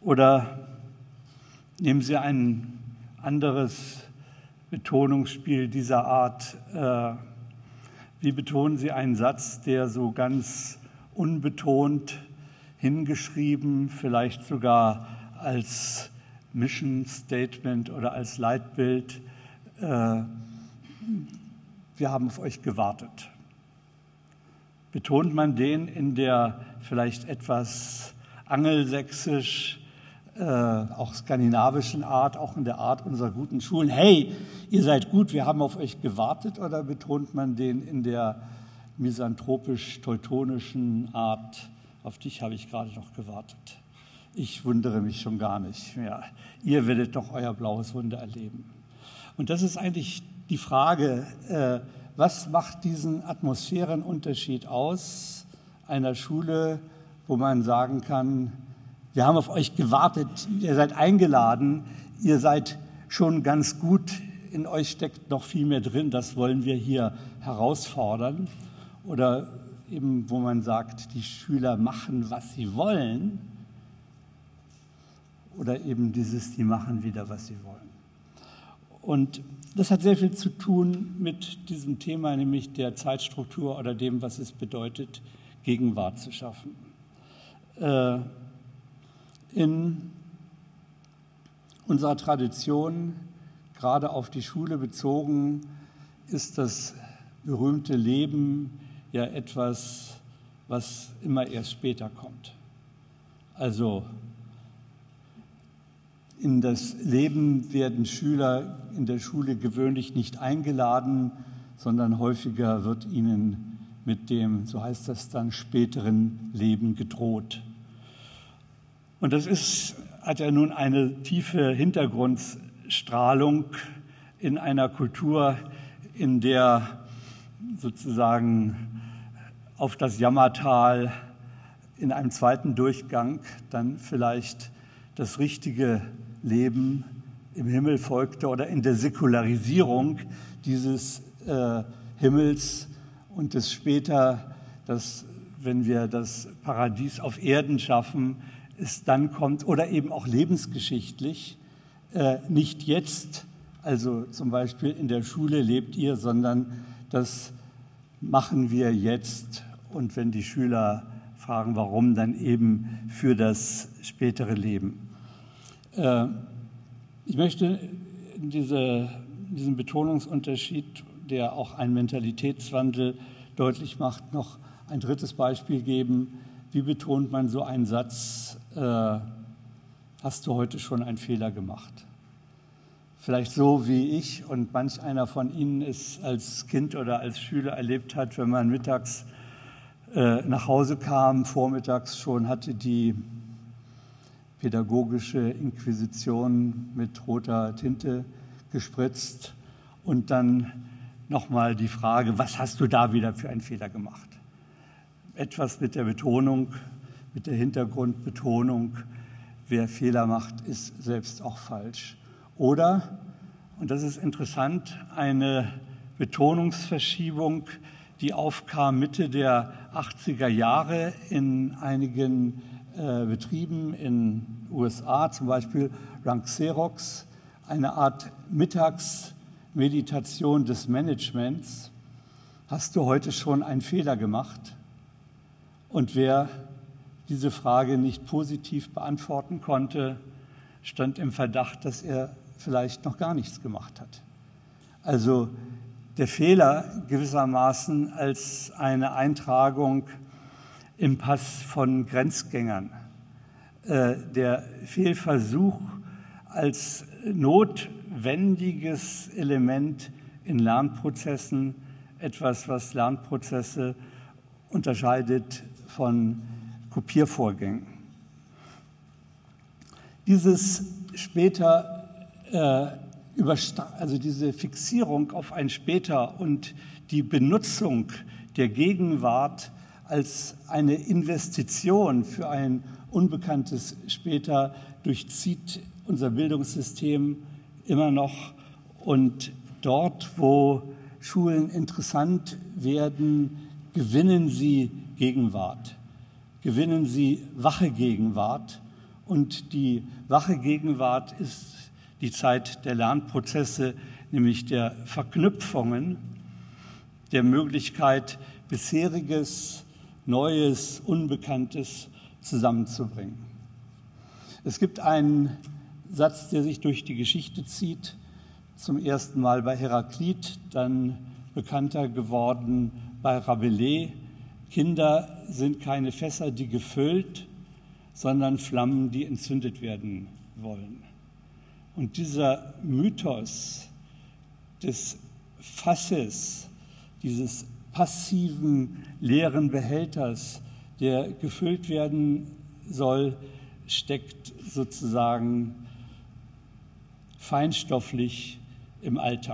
Oder nehmen Sie ein anderes Betonungsspiel dieser Art. Wie betonen Sie einen Satz, der so ganz unbetont hingeschrieben, vielleicht sogar als Mission Statement oder als Leitbild, wir haben auf euch gewartet. Betont man den in der vielleicht etwas angelsächsisch, auch skandinavischen Art, auch in der Art unserer guten Schulen, hey, ihr seid gut, wir haben auf euch gewartet, oder betont man den in der misanthropisch-teutonischen Art, auf dich habe ich gerade noch gewartet. Ich wundere mich schon gar nicht mehr. Ihr werdet doch euer blaues Wunder erleben. Und das ist eigentlich die Frage, was macht diesen Atmosphärenunterschied aus einer Schule, wo man sagen kann, wir haben auf euch gewartet, ihr seid eingeladen, ihr seid schon ganz gut, in euch steckt noch viel mehr drin, das wollen wir hier herausfordern. Oder eben, wo man sagt, die Schüler machen, was sie wollen. Oder eben dieses, die machen wieder, was sie wollen. Und das hat sehr viel zu tun mit diesem Thema, nämlich der Zeitstruktur oder dem, was es bedeutet, Gegenwart zu schaffen. In unserer Tradition, gerade auf die Schule bezogen, ist das berühmte Leben ja etwas, was immer erst später kommt. Also in das Leben werden Schüler in der Schule gewöhnlich nicht eingeladen, sondern häufiger wird ihnen mit dem, so heißt das dann, späteren Leben gedroht. Und das hat ja nun eine tiefe Hintergrundstrahlung in einer Kultur, in der sozusagen auf das Jammertal in einem zweiten Durchgang dann vielleicht das richtige Leben im Himmel folgte oder in der Säkularisierung dieses Himmels und es später, dass, wenn wir das Paradies auf Erden schaffen, es dann kommt, oder eben auch lebensgeschichtlich, nicht jetzt, also zum Beispiel in der Schule lebt ihr, sondern das machen wir jetzt. Und wenn die Schüler fragen, warum, dann eben für das spätere Leben. Ich möchte diesen Betonungsunterschied, der auch einen Mentalitätswandel deutlich macht, noch ein drittes Beispiel geben. Wie betont man so einen Satz, hast du heute schon einen Fehler gemacht? Vielleicht so, wie ich und manch einer von Ihnen es als Kind oder als Schüler erlebt hat, wenn man mittags nach Hause kam, vormittags schon hatte die pädagogische Inquisition mit roter Tinte gespritzt und dann nochmal die Frage, was hast du da wieder für einen Fehler gemacht? Etwas mit der Betonung, mit der Hintergrundbetonung, wer Fehler macht, ist selbst auch falsch. Oder, und das ist interessant, eine Betonungsverschiebung, die aufkam Mitte der 80er Jahre in einigen Betrieben in den USA, zum Beispiel Rank Xerox, eine Art Mittagsmeditation des Managements. Hast du heute schon einen Fehler gemacht? Und wer diese Frage nicht positiv beantworten konnte, stand im Verdacht, dass er vielleicht noch gar nichts gemacht hat. Also der Fehler gewissermaßen als eine Eintragung im Pass von Grenzgängern, der Fehlversuch als notwendiges Element in Lernprozessen, etwas, was Lernprozesse unterscheidet von Kopiervorgängen. Dieses später, also diese Fixierung auf ein später und die Benutzung der Gegenwart als eine Investition für ein unbekanntes später durchzieht unser Bildungssystem immer noch. Und dort, wo Schulen interessant werden, gewinnen sie Gegenwart, gewinnen sie wache Gegenwart Und die wache Gegenwart ist die Zeit der Lernprozesse, nämlich der Verknüpfungen, der Möglichkeit, bisheriges, Neues, Unbekanntes zusammenzubringen. Es gibt einen Satz, der sich durch die Geschichte zieht, zum ersten Mal bei Heraklit, dann bekannter geworden bei Rabelais: Kinder sind keine Fässer, die gefüllt, sondern Flammen, die entzündet werden wollen. Und dieser Mythos des Fasses, dieses passiven, leeren Behälters, der gefüllt werden soll, steckt sozusagen feinstofflich im Alltag.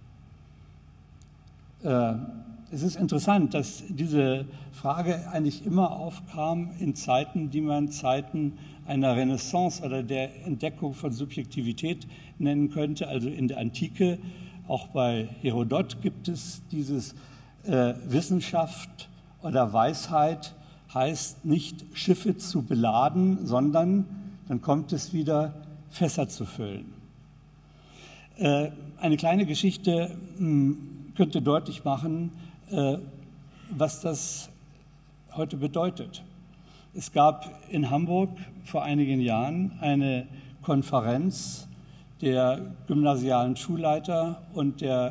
Es ist interessant, dass diese Frage eigentlich immer aufkam in Zeiten, die man Zeiten einer Renaissance oder der Entdeckung von Subjektivität nennen könnte. Also in der Antike, auch bei Herodot gibt es dieses Wissenschaft oder Weisheit heißt nicht Schiffe zu beladen, sondern dann kommt es wieder, Fässer zu füllen. Eine kleine Geschichte könnte deutlich machen, was das heute bedeutet. Es gab in Hamburg vor einigen Jahren eine Konferenz der gymnasialen Schulleiter und der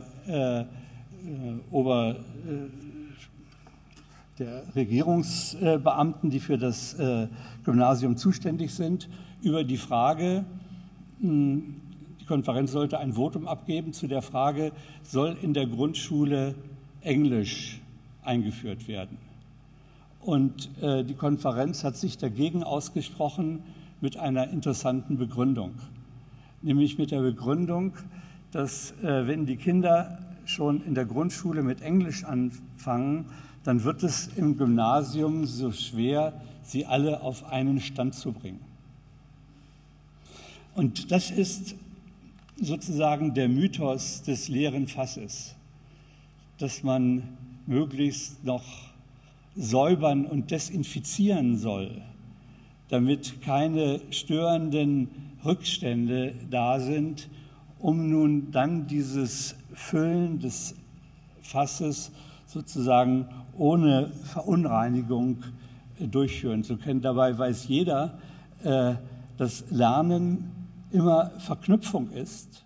Regierungsbeamten, die für das Gymnasium zuständig sind, über die Frage, die Konferenz sollte ein Votum abgeben zu der Frage, soll in der Grundschule Englisch eingeführt werden? Und die Konferenz hat sich dagegen ausgesprochen mit einer interessanten Begründung. Nämlich mit der Begründung, dass wenn die Kinder schon in der Grundschule mit Englisch anfangen, dann wird es im Gymnasium so schwer, sie alle auf einen Stand zu bringen. Und das ist sozusagen der Mythos des leeren Fasses, dass man möglichst noch säubern und desinfizieren soll, damit keine störenden Rückstände da sind, um nun dann dieses Füllen des Fasses sozusagen ohne Verunreinigung durchführen zu können. Dabei weiß jeder, dass Lernen immer Verknüpfung ist